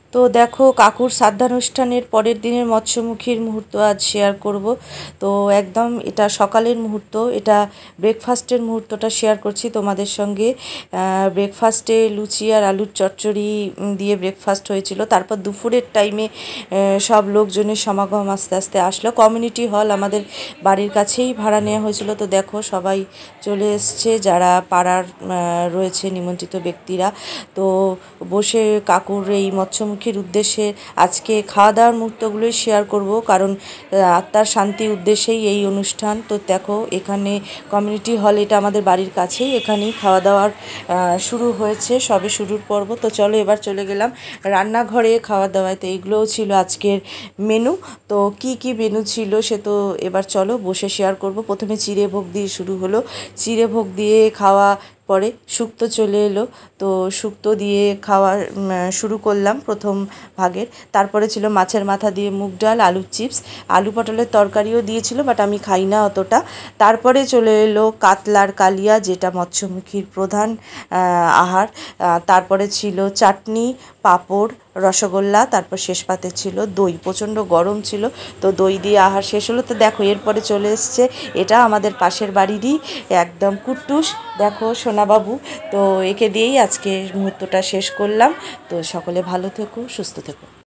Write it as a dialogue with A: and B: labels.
A: তো দেখো কাকুর শ্রাদ্ধানুষ্ঠানের পরের দিনের মৎস্যমুখীর মুহূর্ত আজ শেয়ার করব। তো একদম এটা সকালের মুহূর্ত, এটা ব্রেকফাস্টের মুহূর্তটা শেয়ার করছি তোমাদের সঙ্গে। ব্রেকফাস্টে লুচি আর আলুর চচ্চড়ি দিয়ে ব্রেকফাস্ট হয়েছিল। তারপর দুপুরের টাইমে সব লোকজনের সমাগম আস্তে আস্তে আসলো। কমিউনিটি হল আমাদের বাড়ির কাছেই ভাড়া নেওয়া হয়েছিল। তো দেখো সবাই চলে এসছে, যারা পাড়ার রয়েছে নিমন্ত্রিত ব্যক্তিরা। তো বসে কাকুর এই মৎস্যমুখীর উদ্দেশ্যে আজকে খাওয়া দাওয়ার মুহূর্তগুলোই শেয়ার করব, কারণ আত্মার শান্তির উদ্দেশ্যেই এই অনুষ্ঠান। তো দেখো এখানে কমিউনিটি হল, এটা আমাদের বাড়ির কাছেই, এখানেই খাওয়া দাওয়ার শুরু হয়েছে, সবে শুরুর পর্ব। তো চলো এবার চলে গেলাম রান্নাঘরে খাওয়া দাওয়ায়। তো এইগুলোও ছিল আজকের মেনু। তো কি কি মেনু ছিল সে তো এবার চলো বসে শেয়ার করব। প্রথমে চিড়ে ভোগ দিয়ে শুরু হলো। চিড়ে ভোগ দিয়ে খাওয়া পরে শুক্তো চলে এলো। তো শুক্তো দিয়ে খাওয়া শুরু করলাম প্রথম ভাগের। তারপরে ছিল মাছের মাথা দিয়ে মুগ ডাল, আলুর চিপস, আলু পটলের তরকারিও দিয়েছিল, বাট আমি খাই না অতটা। তারপরে চলে এলো কাতলার কালিয়া, যেটা মৎস্যমুখীর প্রধান আহার। তারপরে ছিল চাটনি, পাঁপড়, রসগোল্লা, তারপর শেষ পাতে ছিল দই। প্রচণ্ড গরম ছিল, তো দই দিয়ে আহার শেষ হলো। তো দেখো এরপরে চলে এসছে, এটা আমাদের পাশের বাড়িরই একদম কুট্টুস, দেখো সোনাবাবু। তো একে দিয়েই আজকে মুহূর্তটা শেষ করলাম। তো সকলে ভালো থেকো, সুস্থ থেকো।